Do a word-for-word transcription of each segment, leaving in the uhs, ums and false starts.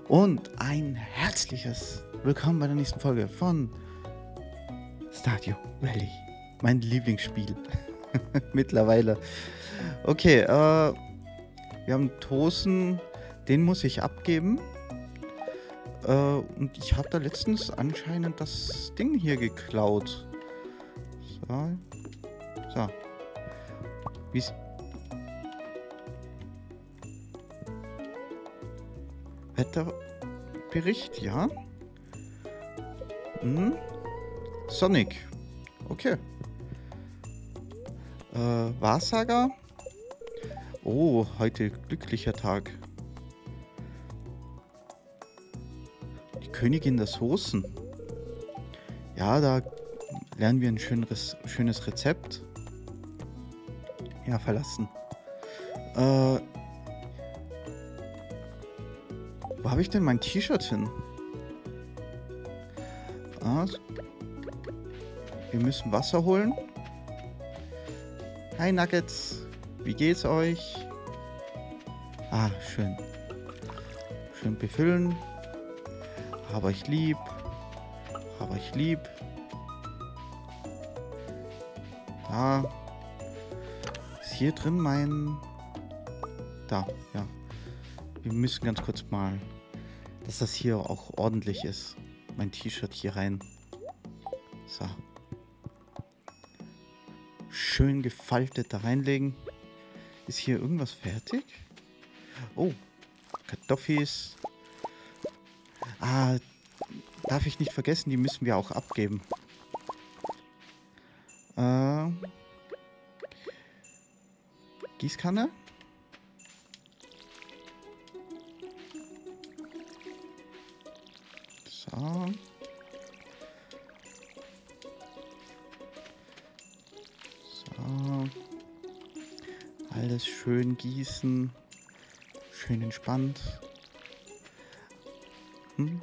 Und ein herzliches Willkommen bei der nächsten Folge von Stardew Valley. Mein Lieblingsspiel. Mittlerweile. Okay, äh, wir haben Tosen, den muss ich abgeben. Äh, und ich habe da letztens anscheinend das Ding hier geklaut. So. So. Wie's... Wetterbericht, ja. Hm. Sonic. Okay. Äh, Wahrsager. Oh, heute glücklicher Tag. Die Königin der Soßen. Ja, da lernen wir ein schönes, schönes Rezept. Ja, verlassen. Äh, wo habe ich denn mein T-Shirt hin? Ah, wir müssen Wasser holen. Hi Nuggets, wie geht's euch? Ah, schön. Schön befüllen. Aber ich lieb. Aber ich lieb. Da. Ist hier drin mein... Da, ja. Wir müssen ganz kurz mal, dass das hier auch ordentlich ist. Mein T-Shirt hier rein. So. Schön gefaltet da reinlegen. Ist hier irgendwas fertig? Oh, Kartoffis. Ah, darf ich nicht vergessen, die müssen wir auch abgeben. Äh, Gießkanne. So. So. Alles schön gießen. Schön entspannt. Hm.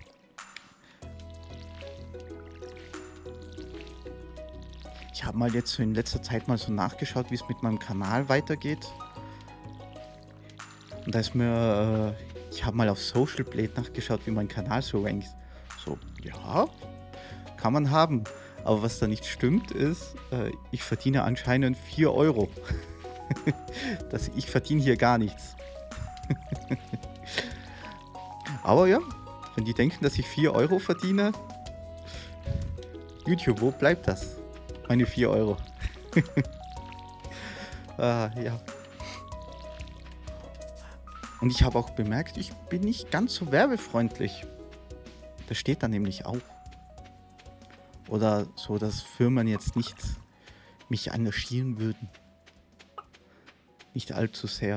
Ich habe mal jetzt so in letzter Zeit mal so nachgeschaut, wie es mit meinem Kanal weitergeht. Und da ist mir, äh, ich habe mal auf Social Blade nachgeschaut, wie mein Kanal so rankt. So, ja, kann man haben. Aber was da nicht stimmt ist, äh, ich verdiene anscheinend vier Euro. das, ich verdiene hier gar nichts. Aber ja, wenn die denken, dass ich vier Euro verdiene, YouTube, wo bleibt das? Meine vier Euro. ah, ja. Und ich habe auch bemerkt, ich bin nicht ganz so werbefreundlich. Das steht da nämlich auch. Oder so, dass Firmen jetzt nicht mich engagieren würden. Nicht allzu sehr.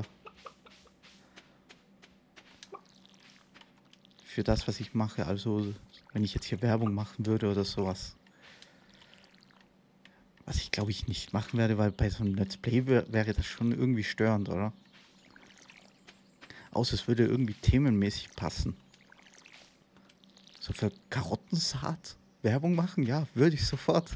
Für das, was ich mache. Also, wenn ich jetzt hier Werbung machen würde oder sowas. Was ich glaube ich nicht machen werde, weil bei so einem Let's Play wär, wäre das schon irgendwie störend, oder? Außer es würde irgendwie themenmäßig passen. So für Karottensaat Werbung machen? Ja, würde ich sofort.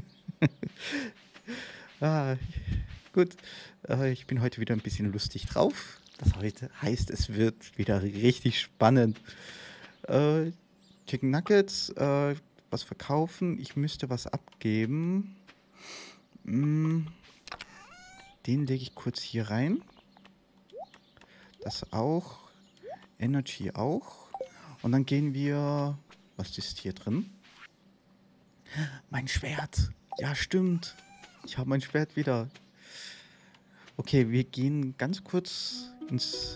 ah, gut, äh, ich bin heute wieder ein bisschen lustig drauf. Das heute heißt, es wird wieder richtig spannend. Äh, Chicken Nuggets, äh, was verkaufen. Ich müsste was abgeben. Mm, den lege ich kurz hier rein. Das auch. Energy auch. Und dann gehen wir... Was ist hier drin? Mein Schwert. Ja, stimmt. Ich habe mein Schwert wieder. Okay, wir gehen ganz kurz ins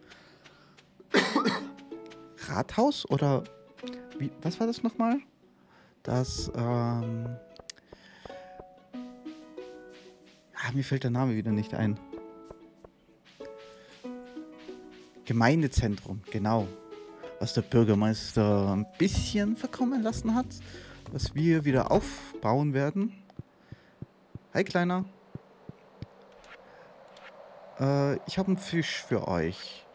Rathaus. Oder... Wie, was war das nochmal? Das... Ähm... Ah, mir fällt der Name wieder nicht ein. Gemeindezentrum, genau. Was der Bürgermeister ein bisschen verkommen lassen hat, was wir wieder aufbauen werden. Hi, Kleiner. Äh, ich habe einen Fisch für euch.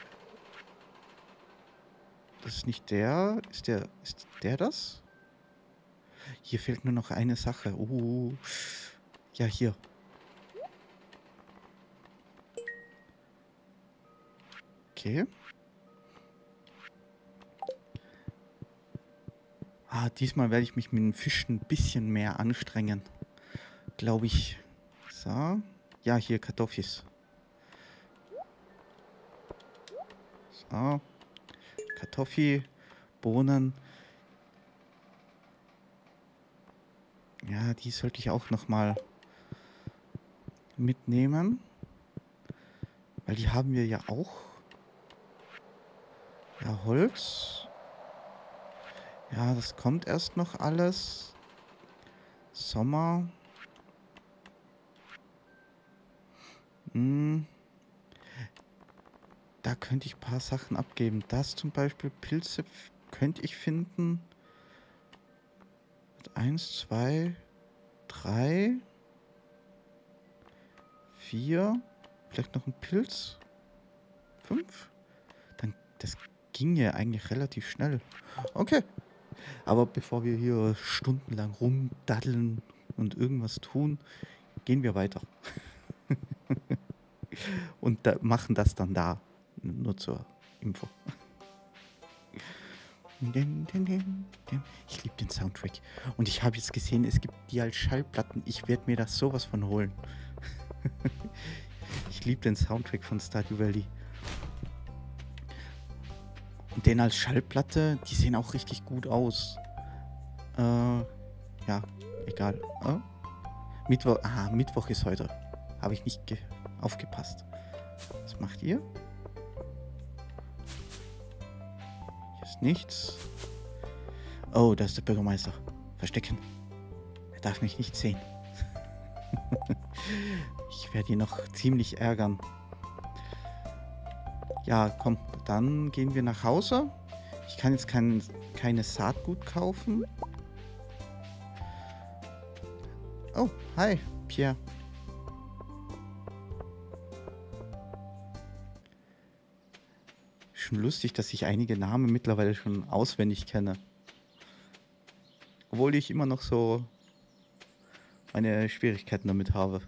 Das ist nicht der. Ist der, ist der das? Hier fehlt nur noch eine Sache. Uh, ja, hier. Okay. Ah, diesmal werde ich mich mit dem Fischen ein bisschen mehr anstrengen. Glaube ich. So. Ja, hier Kartoffis. So. Kartoffi, Bohnen. Ja, die sollte ich auch nochmal mitnehmen. Weil die haben wir ja auch. Ja, Holz. Ja, das kommt erst noch alles. Sommer. Hm. Da könnte ich ein paar Sachen abgeben. Das zum Beispiel, Pilze könnte ich finden. Eins, zwei, drei, vier. Vielleicht noch ein Pilz. Fünf. Dann, das ging ja eigentlich relativ schnell. Okay. Aber bevor wir hier stundenlang rumdaddeln und irgendwas tun, gehen wir weiter. Und da, machen das dann da. Nur zur Info. Ich liebe den Soundtrack. Und ich habe jetzt gesehen, es gibt die als Schallplatten. Ich werde mir das sowas von holen. Ich liebe den Soundtrack von Stardew Valley. Und den als Schallplatte, die sehen auch richtig gut aus. Äh, ja, egal. Äh? Mittwoch, aha, Mittwoch ist heute. Habe ich nicht aufgepasst. Was macht ihr? Hier ist nichts. Oh, da ist der Bürgermeister. Verstecken. Er darf mich nicht sehen. Ich werde ihn noch ziemlich ärgern. Ja, komm, dann gehen wir nach Hause. Ich kann jetzt kein, keine Saatgut kaufen. Oh, hi, Pierre. Schon lustig, dass ich einige Namen mittlerweile schon auswendig kenne. Obwohl ich immer noch so meine Schwierigkeiten damit habe.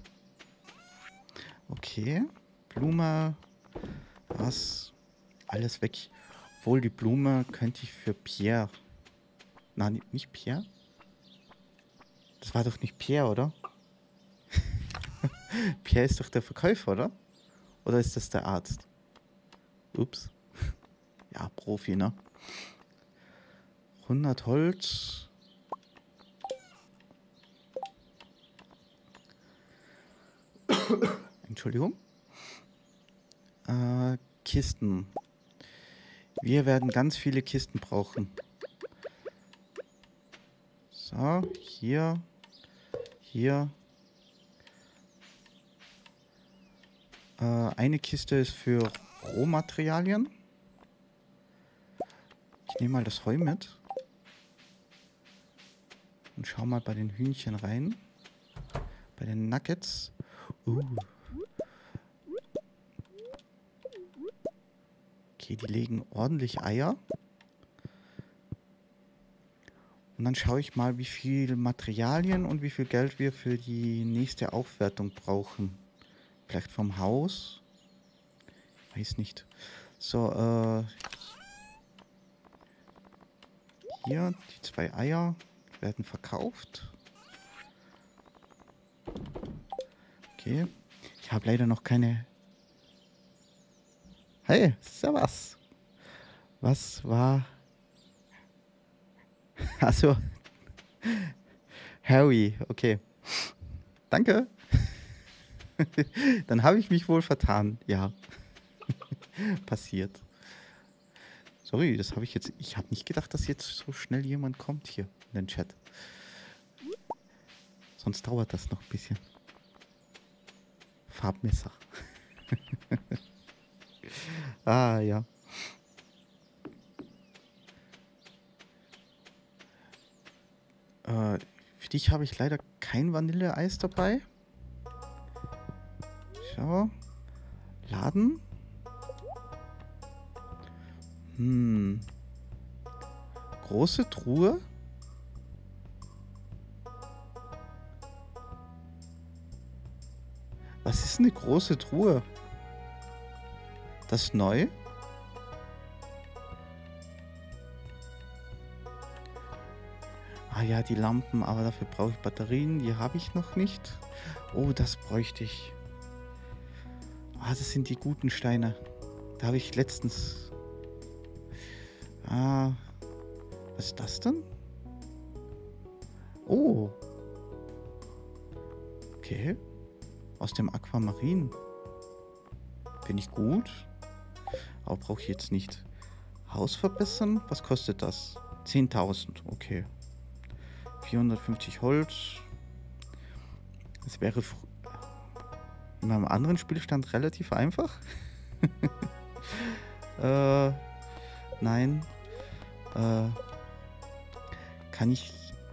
Okay, Blume, was, alles weg. Obwohl die Blume könnte ich für Pierre. Nein, nicht Pierre? Das war doch nicht Pierre, oder? Pierre ist doch der Verkäufer, oder? Oder ist das der Arzt? Ups. Ja, Profi, ne? hundert Holz. Entschuldigung. Äh, Kisten. Wir werden ganz viele Kisten brauchen. So, hier. Hier. Äh, eine Kiste ist für Rohmaterialien. Ich nehme mal das Heu mit. Und schau mal bei den Hühnchen rein. Bei den Nuggets. Uh. Okay, die legen ordentlich Eier. Und dann schaue ich mal, wie viel Materialien und wie viel Geld wir für die nächste Aufwertung brauchen. Vielleicht vom Haus? Weiß nicht. So, äh... hier, die zwei Eier werden verkauft. Okay. Ich habe leider noch keine... Hey, servus. Was war... Achso. Harry, okay. Danke. Dann habe ich mich wohl vertan. Ja. Passiert. Sorry, das habe ich jetzt... Ich habe nicht gedacht, dass jetzt so schnell jemand kommt hier in den Chat. Sonst dauert das noch ein bisschen. Farbmesser. Ah, ja. Äh, für dich habe ich leider kein Vanilleeis dabei. So. Laden. Hm. Große Truhe. Was ist eine große Truhe? Das ist neu? Ah ja, die Lampen, aber dafür brauche ich Batterien. Die habe ich noch nicht. Oh, das bräuchte ich. Ah, das sind die guten Steine. Da habe ich letztens... Ah, was ist das denn? Oh. Okay. Aus dem Aquamarin. Finde ich gut. Aber brauche ich jetzt nicht. Haus verbessern? Was kostet das? zehntausend. Okay. vierhundertfünfzig Holz. Das wäre in meinem anderen Spielstand relativ einfach. äh, nein. Äh, kann ich...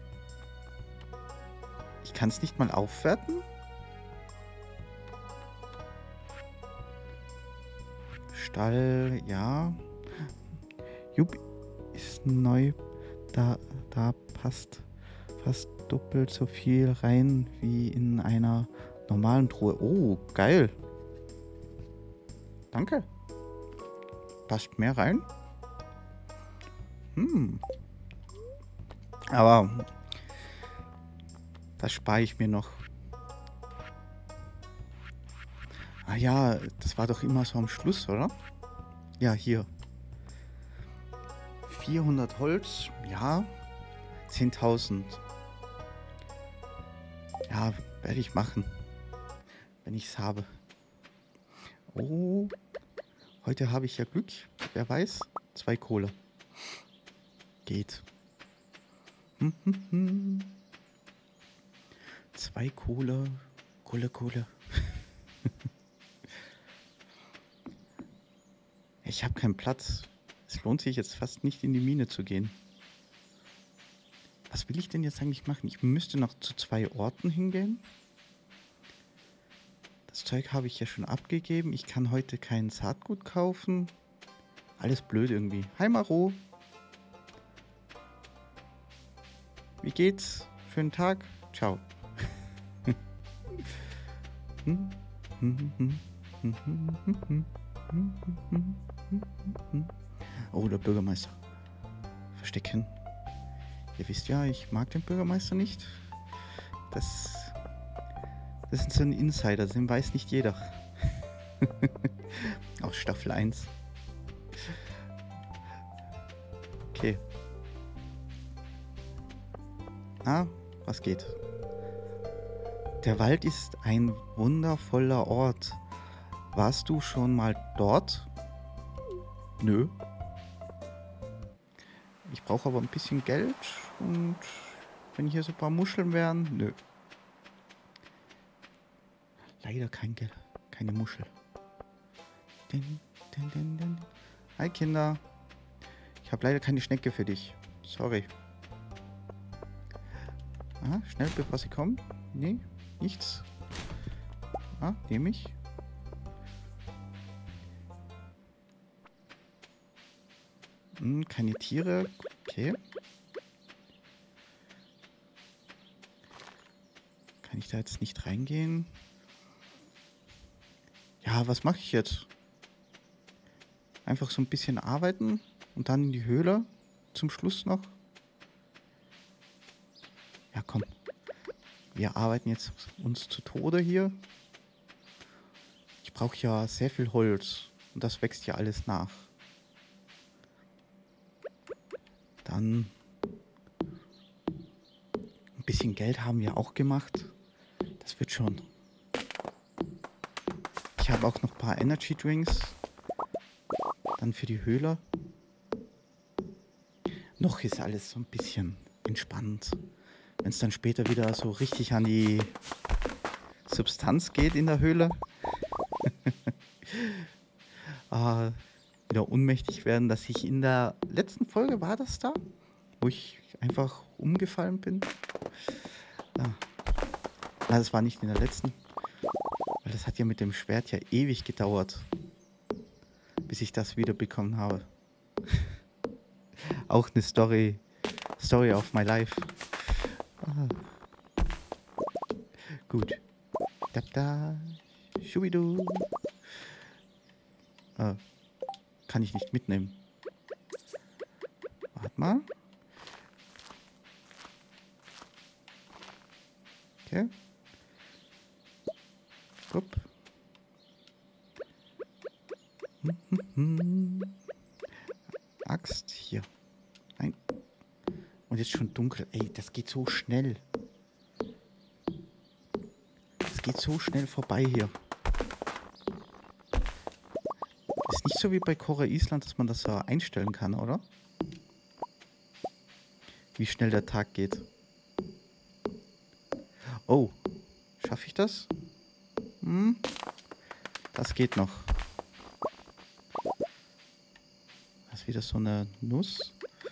Ich kann es nicht mal aufwerten? Stall, ja. Jupp, ist neu. Da, da passt fast doppelt so viel rein wie in einer normalen Truhe. Oh, geil. Danke. Passt mehr rein. Hm. Aber das spare ich mir noch. Ah ja, das war doch immer so am Schluss, oder? Ja, hier. vierhundert Holz, ja. zehntausend. Ja, werde ich machen. Wenn ich es habe. Oh. Heute habe ich ja Glück. Wer weiß. Zwei Kohle. Geht. Hm, hm, hm. Zwei Kohle. Kohle, Kohle. Ich habe keinen Platz. Es lohnt sich jetzt fast nicht in die Mine zu gehen. Was will ich denn jetzt eigentlich machen? Ich müsste noch zu zwei Orten hingehen. Das Zeug habe ich ja schon abgegeben. Ich kann heute kein Saatgut kaufen. Alles blöd irgendwie. Hi Maro. Wie geht's? Schönen Tag. Ciao. Oh, der Bürgermeister. Verstecken. Ihr wisst ja, ich mag den Bürgermeister nicht. Das, das ist so ein Insider, den weiß nicht jeder. Aus Staffel eins. Okay. Ah, was geht? Der Wald ist ein wundervoller Ort. Warst du schon mal dort? Nö. Ich brauche aber ein bisschen Geld und wenn hier so ein paar Muscheln wären, nö. Leider kein Geld, keine Muschel. Din, din, din, din. Hi Kinder. Ich habe leider keine Schnecke für dich. Sorry. Ah, schnell bevor sie kommen. Nee, nichts. Ah, nehme ich. Hm, keine Tiere. Okay. Kann ich da jetzt nicht reingehen? Ja, was mache ich jetzt? Einfach so ein bisschen arbeiten und dann in die Höhle zum Schluss noch. Ja, komm. Wir arbeiten jetzt uns zu Tode hier. Ich brauche ja sehr viel Holz und das wächst ja alles nach. Dann ein bisschen Geld haben wir auch gemacht. Das wird schon. Ich habe auch noch ein paar Energy Drinks. Dann für die Höhle. Noch ist alles so ein bisschen entspannt. Wenn es dann später wieder so richtig an die Substanz geht in der Höhle. äh, wieder ohnmächtig werden, dass ich in der letzten Folge, war das da? Wo ich einfach umgefallen bin. Ja. Na, das war nicht in der letzten. Weil das hat ja mit dem Schwert ja ewig gedauert. Bis ich das wieder bekommen habe. Auch eine Story. Story of my life. Ah. Gut. Da da. Schubidu. Ah. Kann ich nicht mitnehmen. Warte mal. Okay. Upp. Hm, hm, hm. Axt hier. Nein. Und jetzt schon dunkel. Ey, das geht so schnell. Das geht so schnell vorbei hier. Ist nicht so wie bei Cora Island, dass man das so einstellen kann, oder? Wie schnell der Tag geht. Oh. Schaffe ich das? Hm. Das geht noch. Das ist wieder so eine Nuss.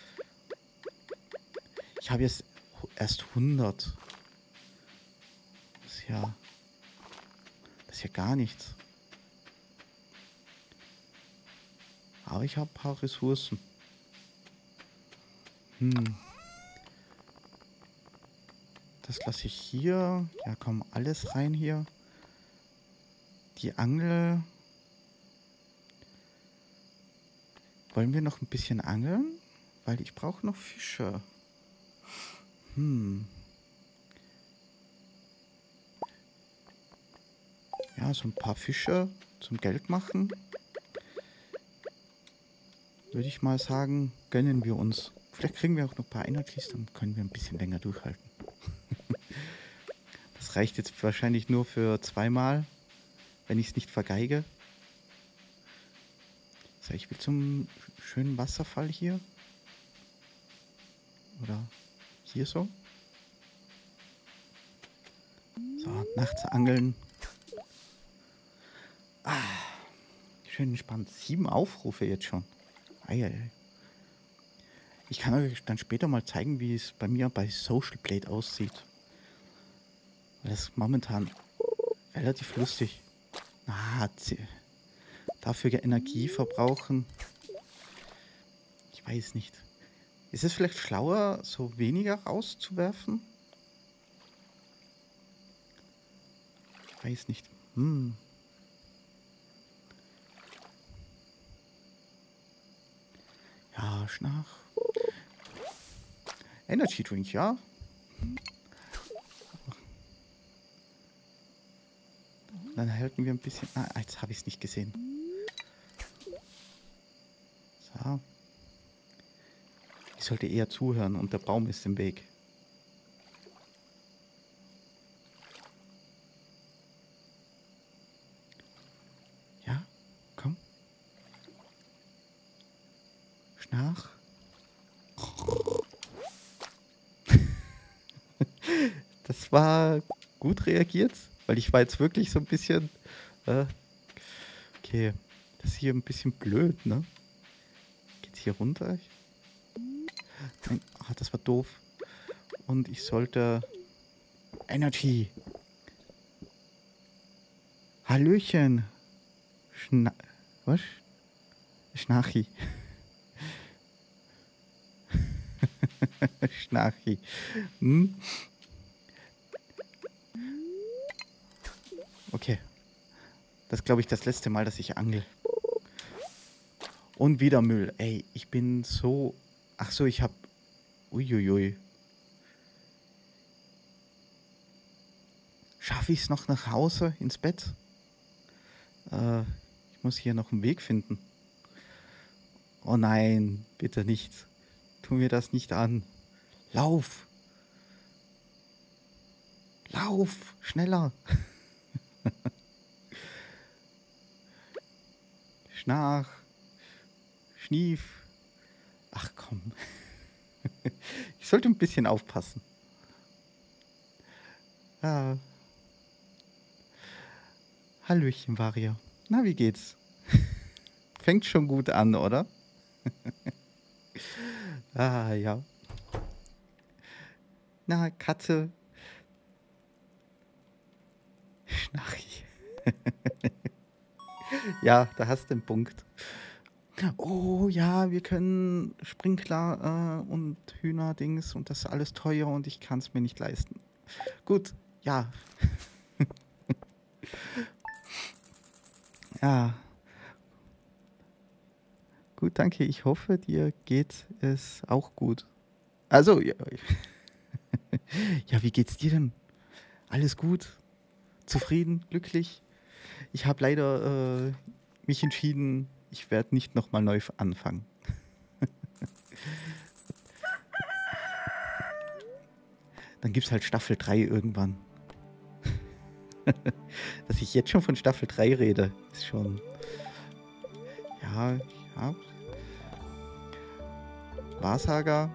Ich habe jetzt erst hundert. Das ist ja... Das ist ja gar nichts. Aber ich habe ein paar Ressourcen. Hm. Das lasse ich hier. Ja, komm, alles rein hier. Die Angel. Wollen wir noch ein bisschen angeln? Weil ich brauche noch Fische. Hm. Ja, so ein paar Fische zum Geld machen. Würde ich mal sagen, gönnen wir uns. Vielleicht kriegen wir auch noch ein paar Energies, dann können wir ein bisschen länger durchhalten. Das reicht jetzt wahrscheinlich nur für zweimal, wenn ich es nicht vergeige. So, ich will zum schönen Wasserfall hier. Oder hier so. So, nachts angeln. Ah, schön entspannt. Sieben Aufrufe jetzt schon. Eieiei. Ich kann euch dann später mal zeigen, wie es bei mir bei Social Blade aussieht. Das ist momentan relativ lustig. Ah, dafür Energie verbrauchen. Ich weiß nicht. Ist es vielleicht schlauer, so weniger rauszuwerfen? Ich weiß nicht. Hm. Ja, Schnach. Energy Drink, ja. Dann halten wir ein bisschen... Ah, jetzt habe ich es nicht gesehen. So. Ich sollte eher zuhören und der Baum ist im Weg. Ja, komm. Schnach. Das war gut reagiert, weil ich war jetzt wirklich so ein bisschen... Äh, okay, das ist hier ein bisschen blöd, ne? Geht's hier runter? Nein, ah, das war doof. Und ich sollte... Energy. Hallöchen. Schna... Was? Schnachi. Schnachi. Hm? Okay. Das ist, glaube ich, das letzte Mal, dass ich angel. Und wieder Müll. Ey, ich bin so... Ach so, ich habe... Uiuiui. Schaffe ich es noch nach Hause, ins Bett? Äh, ich muss hier noch einen Weg finden. Oh nein, bitte nicht. Tu mir das nicht an. Lauf! Lauf! Schneller! Schnarch! Schnief! Ach komm. Ich sollte ein bisschen aufpassen. Ja. Hallöchen, Varia. Na, wie geht's? Fängt schon gut an, oder? Ah, ja. Na, Katze. Schnarchi. Ja, da hast du den Punkt. Oh ja, wir können Sprinkler äh, und Hühnerdings und das ist alles teuer und ich kann es mir nicht leisten. Gut, ja. Ja. Gut, danke. Ich hoffe, dir geht es auch gut. Also, ja, ja, wie geht's dir denn? Alles gut? Zufrieden? Glücklich? Ich habe leider äh, mich entschieden, ich werde nicht nochmal neu anfangen. Dann gibt es halt Staffel drei irgendwann. Dass ich jetzt schon von Staffel drei rede, ist schon... Ja, ja. Wahrsager.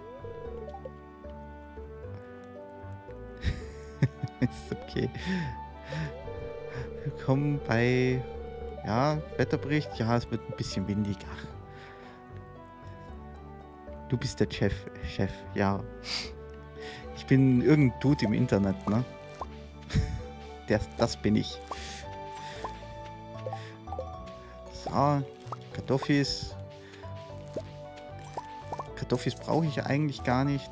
Ist okay. Willkommen bei... Ja, Wetterbericht. Ja, es wird ein bisschen windig. Ach. Du bist der Chef, Chef, ja. Ich bin irgendein Dude im Internet, ne? Der, das bin ich. So, Kartoffis. Kartoffis brauche ich eigentlich gar nicht.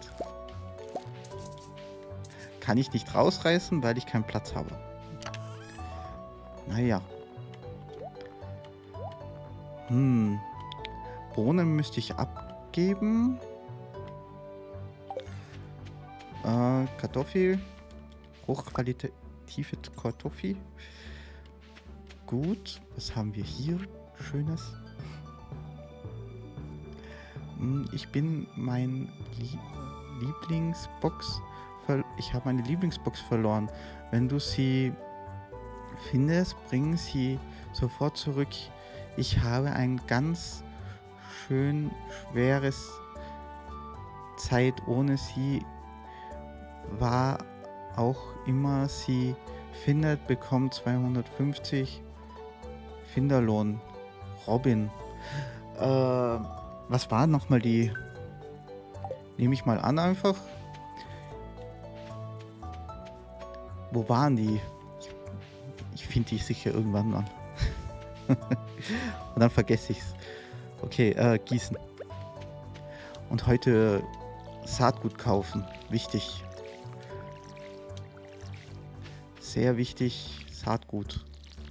Kann ich nicht rausreißen, weil ich keinen Platz habe. Naja. Hm. Bohnen müsste ich abgeben. Äh, Kartoffel. Hochqualitative Kartoffel. Gut. Was haben wir hier Schönes? Hm, ich bin mein Lie Lieblingsbox. Ich habe meine Lieblingsbox verloren. Wenn du sie findest, bring sie sofort zurück. Ich habe ein ganz schön schweres Zeit ohne sie. War auch immer sie findet, bekommt zweihundertfünfzig Finderlohn. Robin. Äh, was war nochmal die? Nehme ich mal an einfach. Wo waren die? Ich, ich finde die sicher irgendwann mal. Und dann vergesse ich es. Okay, äh, gießen. Und heute Saatgut kaufen. Wichtig. Sehr wichtig. Saatgut.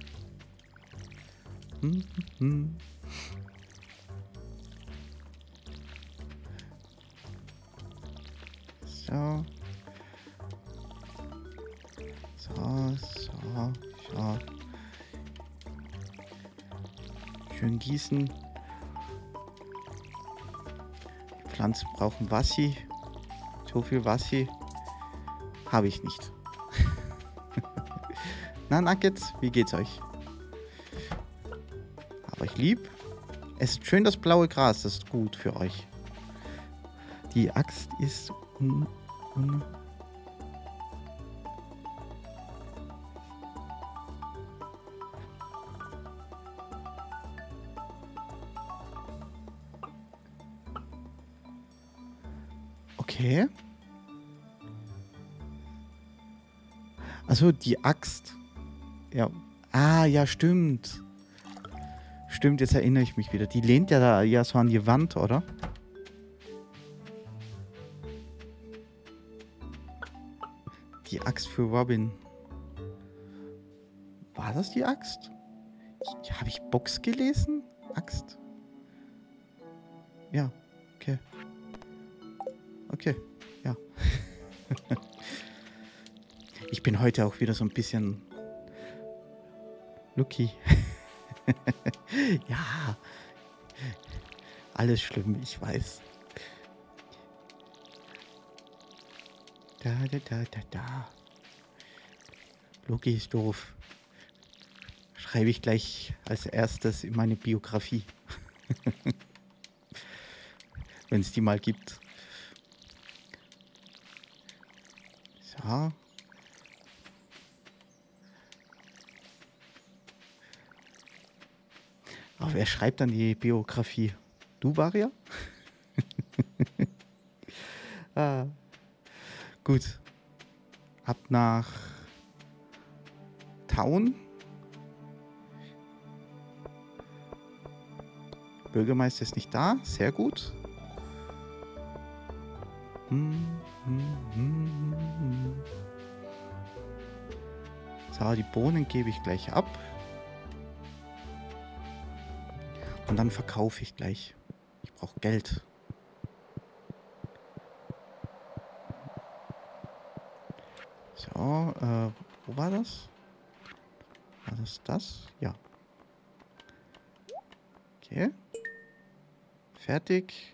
Hm, hm, hm. So. So, so, so. Schön gießen. Die Pflanzen brauchen Wasser. So viel Wasser habe ich nicht. Na, Nuggets, wie geht's euch? Hab euch lieb. Es ist schön das blaue Gras, das ist gut für euch. Die Axt ist un, un Okay. Also die Axt. Ja. Ah, ja, stimmt. Stimmt, jetzt erinnere ich mich wieder. Die lehnt ja da ja so an die Wand, oder? Die Axt für Robin. War das die Axt? Habe ich Box gelesen? Axt? Ja, okay. Okay, ja. Ich bin heute auch wieder so ein bisschen Lucky. Ja. Alles schlimm, ich weiß. Da, da, da, da, da. Lucky ist doof. Schreibe ich gleich als erstes in meine Biografie. Wenn es die mal gibt. So. Aber wer schreibt dann die Biografie? Du, Varia? Ah. Gut. Ab nach Town. Bürgermeister ist nicht da. Sehr gut. Hm, hm, hm, hm. So, die Bohnen gebe ich gleich ab. Und dann verkaufe ich gleich. Ich brauche Geld. So. So, äh, wo war das? War das das? Ja. Okay. Fertig.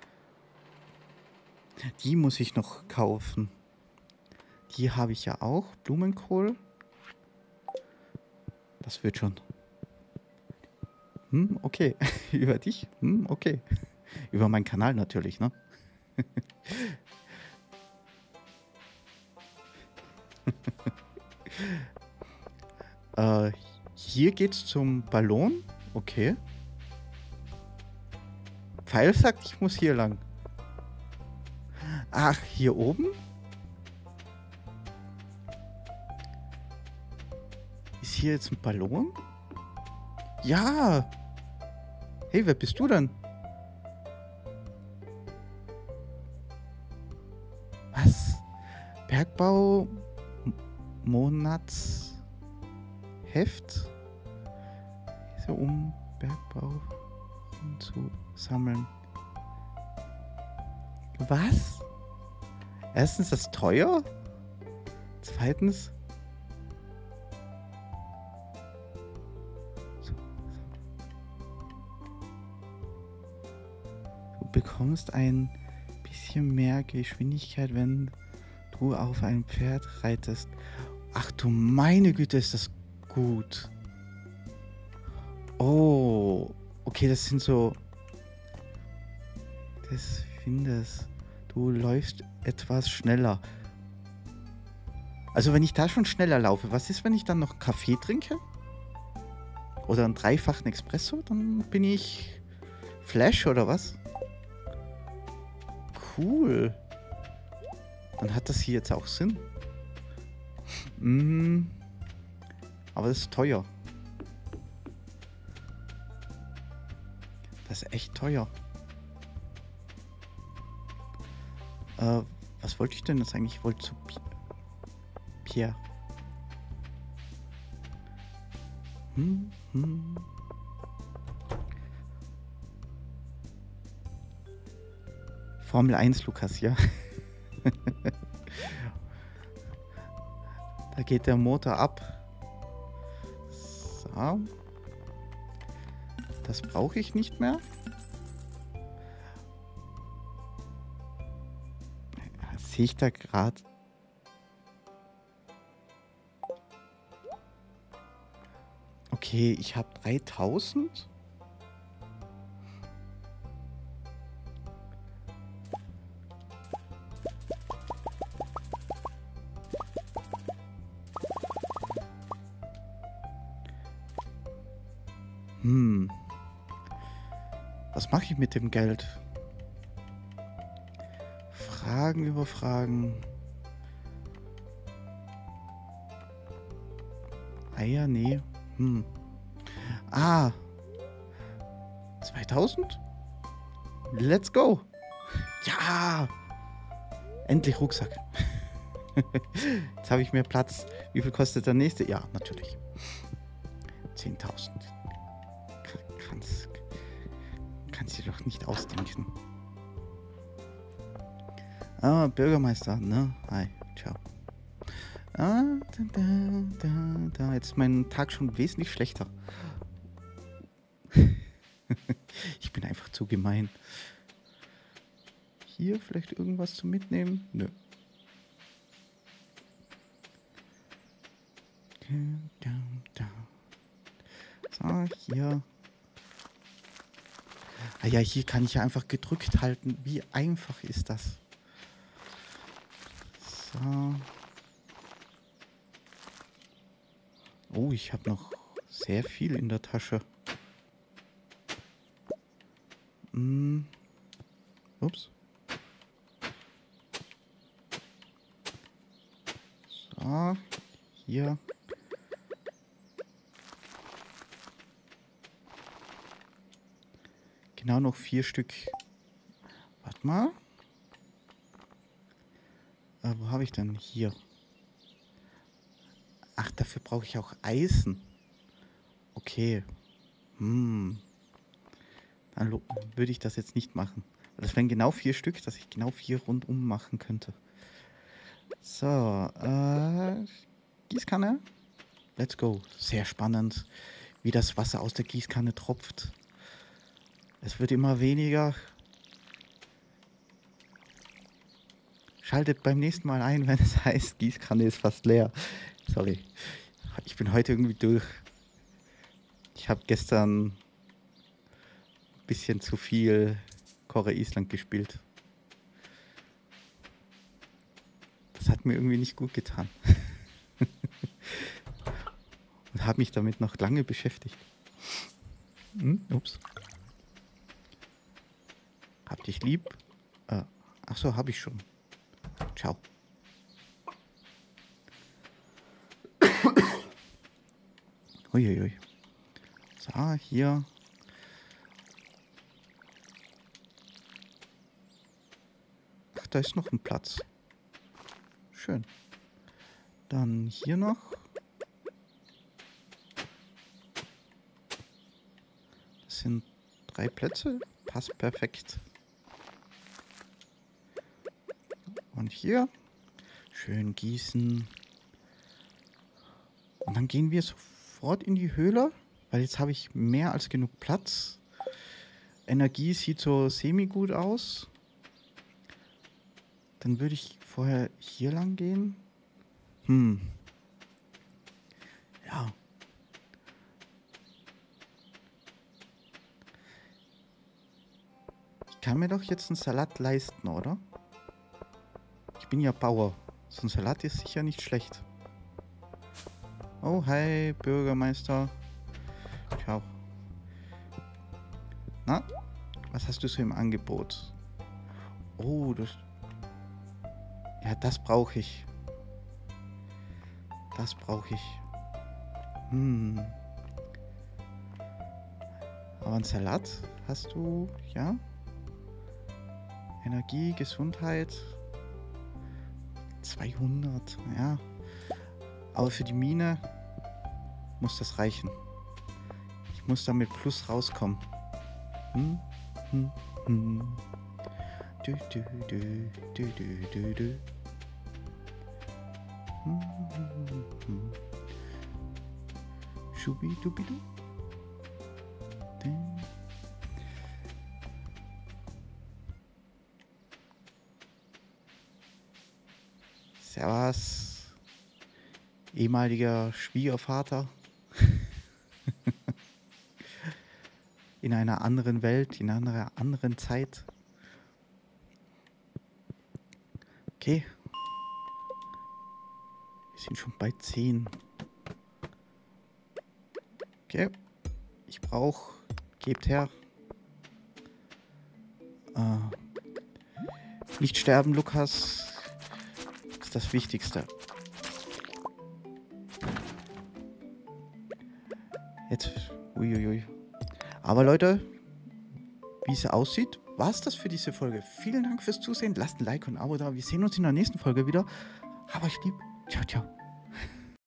Die muss ich noch kaufen. Die habe ich ja auch. Blumenkohl. Das wird schon. Hm, okay. Über dich? Hm, okay. Über meinen Kanal natürlich, ne? äh, hier geht's zum Ballon. Okay. Pfeil sagt, ich muss hier lang. Ach, hier oben? Ist hier jetzt ein Ballon? Ja. Hey, wer bist du denn? Was? Bergbau Monatsheft? So, um Bergbau zu sammeln. Was? Erstens, das ist teuer. Zweitens. Du bekommst ein bisschen mehr Geschwindigkeit, wenn du auf ein Pferd reitest. Ach du meine Güte, ist das gut. Oh, okay, das sind so... Das findest du läufst etwas schneller. Also wenn ich da schon schneller laufe, was ist, wenn ich dann noch Kaffee trinke? Oder einen dreifachen Espresso? Dann bin ich Flash oder was? Cool. Dann hat das hier jetzt auch Sinn. Mm. Aber das ist teuer. Das ist echt teuer. Äh, was wollte ich denn jetzt eigentlich? Ich wollte zu Pi Pierre. Hm, hm. Formel eins, Lukas, ja. Da geht der Motor ab. So. Das brauche ich nicht mehr. Sehe ich da gerade... Okay, ich habe dreitausend. Hm. Was mache ich mit dem Geld? Fragen über Fragen. Eier, nee. Hm. Ah. zweitausend? Let's go. Ja. Endlich Rucksack. Jetzt habe ich mehr Platz. Wie viel kostet der nächste? Ja, natürlich. zehntausend. Kannst, kannst du dir doch nicht ausdenken. Ah, Bürgermeister, ne? Hi, ciao. Ah, da, da, da, da. Jetzt ist mein Tag schon wesentlich schlechter. Ich bin einfach zu gemein. Hier vielleicht irgendwas zum Mitnehmen? Nö. So, hier. Ah ja, hier kann ich ja einfach gedrückt halten. Wie einfach ist das? So. Oh, ich habe noch sehr viel in der Tasche. Hm. Ups. So. Hier. Genau noch vier Stück. Warte mal. Äh, wo habe ich denn? Hier. Ach, dafür brauche ich auch Eisen. Okay. Hm. Dann würde ich das jetzt nicht machen. Das wären genau vier Stück, dass ich genau vier rundum machen könnte. So, äh, Gießkanne. Let's go. Sehr spannend, wie das Wasser aus der Gießkanne tropft. Es wird immer weniger. Schaltet beim nächsten Mal ein, wenn es heißt, Gießkanne ist fast leer. Sorry. Ich bin heute irgendwie durch. Ich habe gestern ein bisschen zu viel Core Island gespielt. Das hat mir irgendwie nicht gut getan. Und habe mich damit noch lange beschäftigt. Hm? Ups. Hab dich lieb. Äh, ach so, habe ich schon. Ciao. Uiuiui. So, hier. Ach, da ist noch ein Platz. Schön. Dann hier noch. Das sind drei Plätze. Passt perfekt. Und hier. Schön gießen. Und dann gehen wir sofort in die Höhle. Weil jetzt habe ich mehr als genug Platz. Energie sieht so semi-gut aus. Dann würde ich vorher hier lang gehen. Hm. Ja. Ich kann mir doch jetzt einen Salat leisten, oder? Ich bin ja Bauer. So ein Salat ist sicher nicht schlecht. Oh, hi, Bürgermeister. Ciao. Na, was hast du so im Angebot? Oh, das... Ja, das brauche ich. Das brauche ich. Hm. Aber ein Salat hast du, ja? Energie, Gesundheit. zweihundert, ja. Aber für die Mine muss das reichen. Ich muss da mit Plus rauskommen. Hm? Hm? Hm. Du, du, du, du, du, du, du. Hm, hm, hm. Schubidubidu. Ding. Servus, ehemaliger Schwiegervater. In einer anderen Welt, in einer anderen Zeit. Okay. Wir sind schon bei zehn. Okay. Ich brauche... Gebt her. Äh, nicht sterben, Lukas. Ist das Wichtigste. Jetzt... Uiuiui. Aber Leute, wie es aussieht, war es das für diese Folge. Vielen Dank fürs Zusehen. Lasst ein Like und ein Abo da. Wir sehen uns in der nächsten Folge wieder. Hab euch lieb. Ciao, ciao.